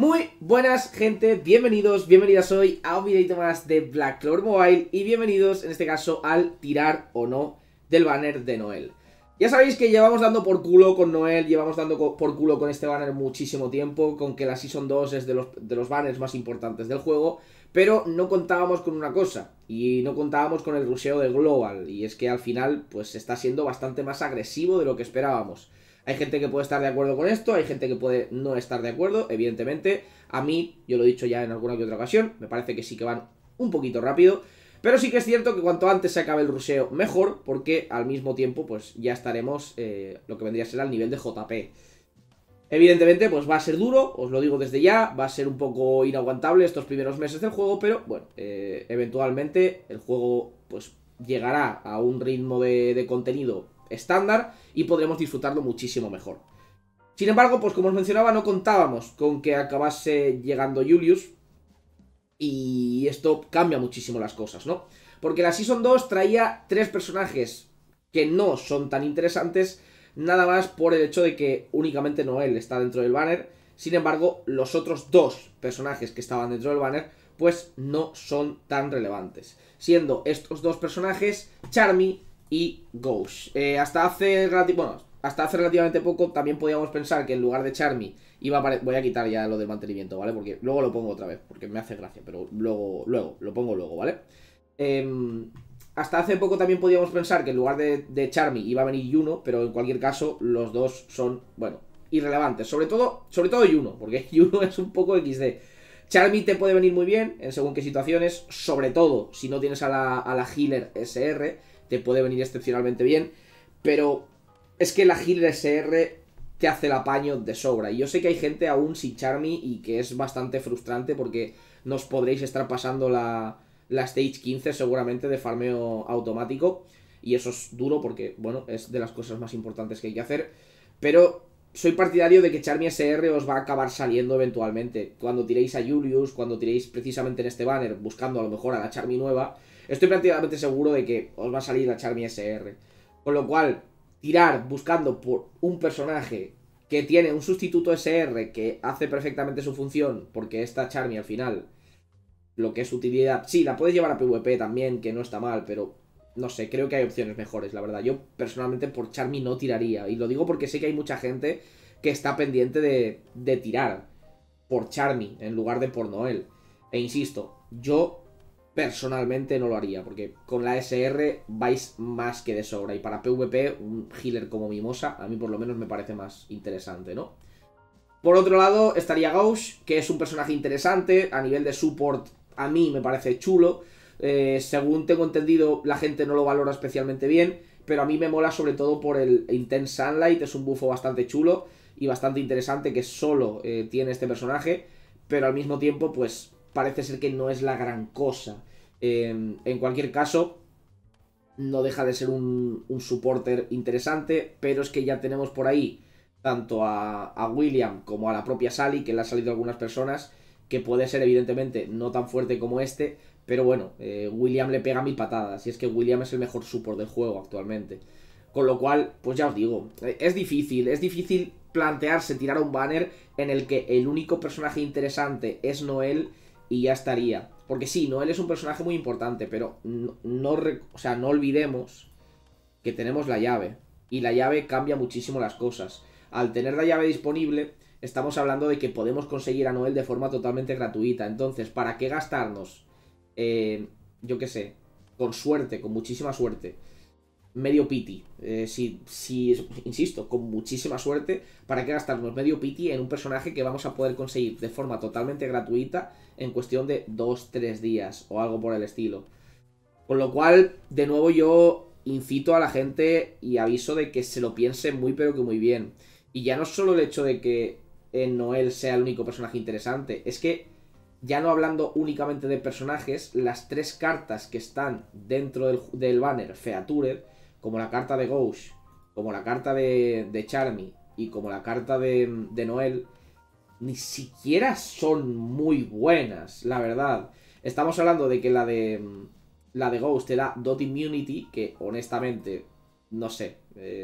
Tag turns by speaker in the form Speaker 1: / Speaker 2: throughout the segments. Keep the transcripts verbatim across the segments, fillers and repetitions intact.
Speaker 1: Muy buenas gente, bienvenidos, bienvenidas hoy a un videito más de Black Clover Mobile y bienvenidos en este caso al tirar o no del banner de Noel. Ya sabéis que llevamos dando por culo con Noel, llevamos dando por culo con este banner muchísimo tiempo, con que la Season dos es de los, de los banners más importantes del juego, pero no contábamos con una cosa, y no contábamos con el rusheo de Global, y es que al final pues está siendo bastante más agresivo de lo que esperábamos. Hay gente que puede estar de acuerdo con esto, hay gente que puede no estar de acuerdo, evidentemente. A mí, yo lo he dicho ya en alguna que otra ocasión, me parece que sí que van un poquito rápido. Pero sí que es cierto que cuanto antes se acabe el rusheo, mejor, porque al mismo tiempo, pues ya estaremos eh, lo que vendría a ser al nivel de J P. Evidentemente, pues va a ser duro, os lo digo desde ya, va a ser un poco inaguantable estos primeros meses del juego, pero bueno, eh, eventualmente el juego pues llegará a un ritmo de, de contenido estándar y podremos disfrutarlo muchísimo mejor. Sin embargo, pues como os mencionaba, no contábamos con que acabase llegando Julius y esto cambia muchísimo las cosas, ¿no? Porque la Season dos traía tres personajes que no son tan interesantes, nada más por el hecho de que únicamente Noel está dentro del banner. Sin embargo, los otros dos personajes que estaban dentro del banner pues no son tan relevantes, siendo estos dos personajes Charmy y Ghost. Eh, hasta hace bueno, hasta hace relativamente poco también podíamos pensar que en lugar de Charmy iba a voy a quitar ya lo del mantenimiento, ¿vale? Porque luego lo pongo otra vez, porque me hace gracia, pero luego, luego, lo pongo luego, ¿vale? Eh, hasta hace poco también podíamos pensar que en lugar de, de Charmy iba a venir Yuno, pero en cualquier caso los dos son, bueno, irrelevantes. Sobre todo, sobre todo Yuno, porque Yuno es un poco equis de. Charmy te puede venir muy bien en según qué situaciones, sobre todo si no tienes a la, a la healer ese erre, te puede venir excepcionalmente bien, pero es que la healer ese erre te hace el apaño de sobra. Y yo sé que hay gente aún sin Charmy y que es bastante frustrante porque nos podréis estar pasando la, la Stage quince seguramente de farmeo automático. Y eso es duro porque, bueno, es de las cosas más importantes que hay que hacer. Pero soy partidario de que Charmy ese erre os va a acabar saliendo eventualmente. Cuando tiréis a Julius, cuando tiréis precisamente en este banner buscando a lo mejor a la Charmy nueva, estoy prácticamente seguro de que os va a salir la Charmy ese erre. Con lo cual, tirar buscando por un personaje que tiene un sustituto ese erre que hace perfectamente su función, porque esta Charmy al final, lo que es utilidad, sí, la puedes llevar a PvP también, que no está mal, pero no sé, creo que hay opciones mejores, la verdad. Yo personalmente por Charmy no tiraría, y lo digo porque sé que hay mucha gente que está pendiente de, de tirar por Charmy en lugar de por Noel. E insisto, yo personalmente no lo haría, porque con la ese erre vais más que de sobra. Y para PvP, un healer como Mimosa, a mí por lo menos me parece más interesante, ¿no? Por otro lado, estaría Gauche, que es un personaje interesante. A nivel de support, a mí me parece chulo. Eh, según tengo entendido, la gente no lo valora especialmente bien, pero a mí me mola sobre todo por el Intense Sunlight. Es un bufo bastante chulo y bastante interesante que solo eh, tiene este personaje, pero al mismo tiempo, pues parece ser que no es la gran cosa. Eh, en cualquier caso, no deja de ser un, un supporter interesante, pero es que ya tenemos por ahí tanto a, a William como a la propia Sally, que le han salido algunas personas, que puede ser evidentemente no tan fuerte como este, pero bueno, eh, William le pega mil patadas, y es que William es el mejor support del juego actualmente. Con lo cual, pues ya os digo, es difícil, es difícil plantearse tirar a un banner en el que el único personaje interesante es Noel y ya estaría. Porque sí, Noel es un personaje muy importante, pero no, no, o sea, no olvidemos que tenemos la llave. Y la llave cambia muchísimo las cosas. Al tener la llave disponible, estamos hablando de que podemos conseguir a Noel de forma totalmente gratuita. Entonces, ¿para qué gastarnos? Eh, yo qué sé, con suerte, con muchísima suerte, medio pity, eh, si, si, insisto, con muchísima suerte, ¿para qué gastarnos medio pity en un personaje que vamos a poder conseguir de forma totalmente gratuita en cuestión de dos tres días o algo por el estilo? Con lo cual, de nuevo yo incito a la gente y aviso de que se lo piense muy pero que muy bien. Y ya no solo el hecho de que en Noel sea el único personaje interesante, es que ya no hablando únicamente de personajes, las tres cartas que están dentro del, del banner Featured, como la carta de Ghost, como la carta de, de Charmy y como la carta de, de Noel, ni siquiera son muy buenas, la verdad. Estamos hablando de que la de la de Ghost te da Dot Immunity, que honestamente, no sé, eh,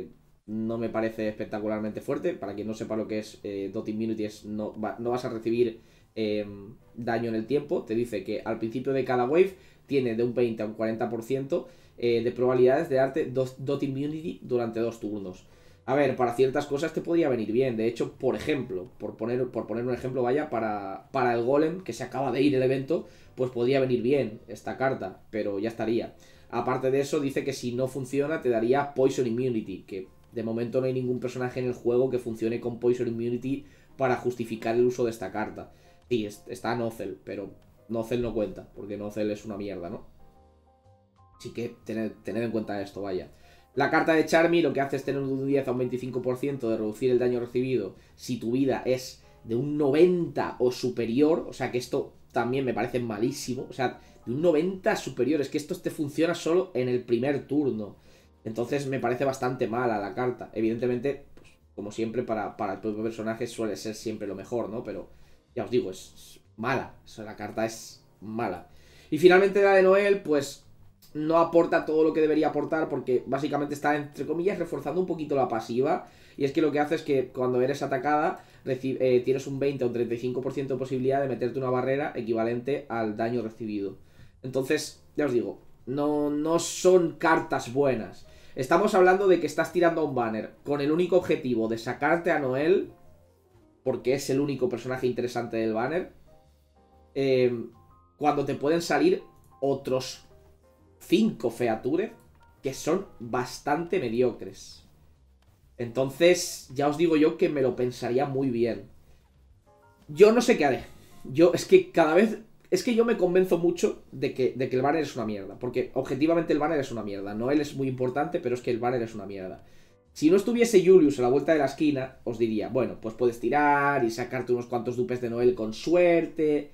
Speaker 1: no me parece espectacularmente fuerte. Para quien no sepa lo que es eh, Dot Immunity, es no, va, no vas a recibir eh, daño en el tiempo. Te dice que al principio de cada wave tiene de un veinte a un cuarenta por ciento eh, de probabilidades de darte dos, Dot Immunity durante dos turnos. A ver, para ciertas cosas te podría venir bien. De hecho, por ejemplo, por poner, por poner un ejemplo, vaya, para, para el golem que se acaba de ir el evento, pues podría venir bien esta carta, pero ya estaría. Aparte de eso, dice que si no funciona te daría Poison Immunity, que de momento no hay ningún personaje en el juego que funcione con Poison Immunity para justificar el uso de esta carta. Sí, está Nozel, pero Nozel no cuenta, porque Nozel es una mierda, ¿no? Así que tened, tened en cuenta esto, vaya. La carta de Charmy lo que hace es tener un diez a un veinticinco por ciento de reducir el daño recibido si tu vida es de un noventa o superior. O sea que esto también me parece malísimo. O sea, de un noventa superior. Es que esto te funciona solo en el primer turno. Entonces me parece bastante mala la carta. Evidentemente, pues, como siempre, para, para el propio personaje suele ser siempre lo mejor, ¿no? Pero ya os digo, es, es mala. O sea, la carta es mala. Y finalmente la de Noel, pues no aporta todo lo que debería aportar porque básicamente está, entre comillas, reforzando un poquito la pasiva. Y es que lo que hace es que cuando eres atacada eh, tienes un veinte o un treinta y cinco por ciento de posibilidad de meterte una barrera equivalente al daño recibido. Entonces, ya os digo, no, no son cartas buenas. Estamos hablando de que estás tirando a un banner con el único objetivo de sacarte a Noel, porque es el único personaje interesante del banner, eh, cuando te pueden salir otros cinco features que son bastante mediocres. Entonces, ya os digo yo que me lo pensaría muy bien. Yo no sé qué haré. Yo, es que cada vez... Es que yo me convenzo mucho de que, de que el banner es una mierda. Porque objetivamente el banner es una mierda. Noel es muy importante, pero es que el banner es una mierda. Si no estuviese Julius a la vuelta de la esquina, os diría, bueno, pues puedes tirar y sacarte unos cuantos dupes de Noel con suerte.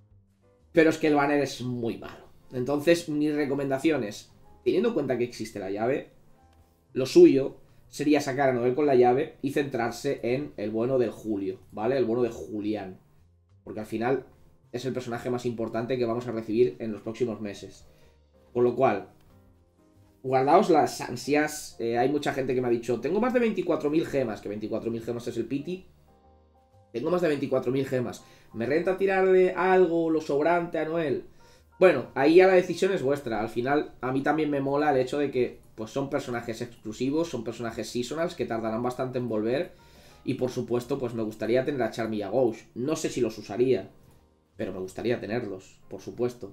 Speaker 1: Pero es que el banner es muy malo. Entonces, mis recomendaciones, teniendo en cuenta que existe la llave, lo suyo sería sacar a Noel con la llave y centrarse en el bueno del Julio, ¿vale? El bueno de Julián. Porque al final es el personaje más importante que vamos a recibir en los próximos meses. Con lo cual, guardaos las ansias. Eh, hay mucha gente que me ha dicho, tengo más de veinticuatro mil gemas, que veinticuatro mil gemas es el piti. Tengo más de veinticuatro mil gemas. ¿Me renta tirarle algo, lo sobrante a Noel? Bueno, ahí ya la decisión es vuestra. Al final, a mí también me mola el hecho de que pues son personajes exclusivos, son personajes seasonals que tardarán bastante en volver. Y por supuesto, pues me gustaría tener a Charmy y a Ghost. No sé si los usaría, pero me gustaría tenerlos, por supuesto.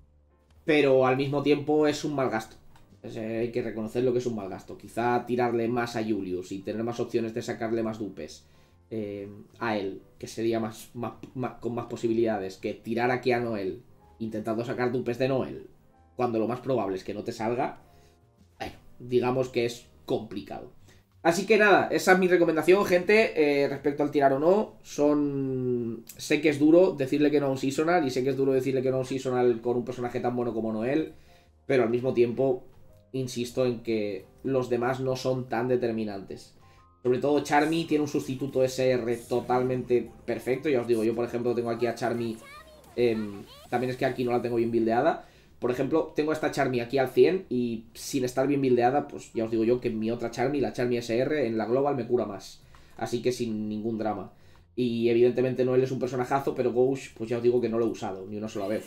Speaker 1: Pero al mismo tiempo es un mal gasto. Es, eh, hay que reconocer lo que es un mal gasto. Quizá tirarle más a Julius y tener más opciones de sacarle más dupes eh, a él, que sería más, más, más con más posibilidades que tirar aquí a Noel intentando sacar dupes de Noel, cuando lo más probable es que no te salga. Bueno, digamos que es complicado. Así que nada, esa es mi recomendación, gente, eh, respecto al tirar o no. Son... Sé que es duro decirle que no a un seasonal, y sé que es duro decirle que no a un seasonal con un personaje tan bueno como Noel, pero al mismo tiempo insisto en que los demás no son tan determinantes. Sobre todo Charmy tiene un sustituto S R totalmente perfecto. Ya os digo, yo por ejemplo tengo aquí a Charmy... Eh, también es que aquí no la tengo bien buildeada. Por ejemplo, tengo esta Charmy aquí al cien y sin estar bien buildeada, pues ya os digo yo que mi otra Charmy, la Charmy S R, en la global me cura más. Así que sin ningún drama. Y evidentemente Noel es un personajazo, pero Ghost, pues ya os digo que no lo he usado ni una sola vez.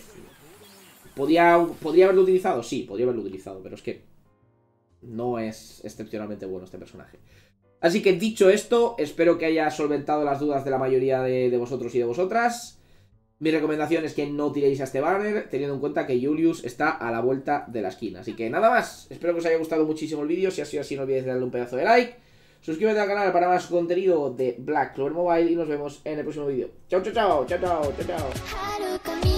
Speaker 1: ¿Podría, ¿Podría haberlo utilizado? Sí, podría haberlo utilizado, pero es que no es excepcionalmente bueno este personaje. Así que dicho esto, espero que haya solventado las dudas de la mayoría de, de vosotros y de vosotras. Mi recomendación es que no tiréis a este banner, teniendo en cuenta que Julius está a la vuelta de la esquina. Así que nada más, espero que os haya gustado muchísimo el vídeo. Si ha sido así, no olvidéis darle un pedazo de like. Suscríbete al canal para más contenido de Black Clover Mobile y nos vemos en el próximo vídeo. Chao, chao, chao, chao, chao, chao, chao.